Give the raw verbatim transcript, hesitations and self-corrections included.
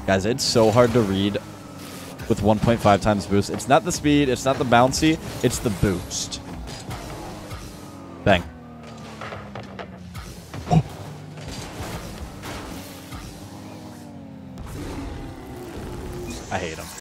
Guys, it's so hard to read with one point five times boost. It's not the speed. It's not the bouncy. It's the boost. Bang. I hate him.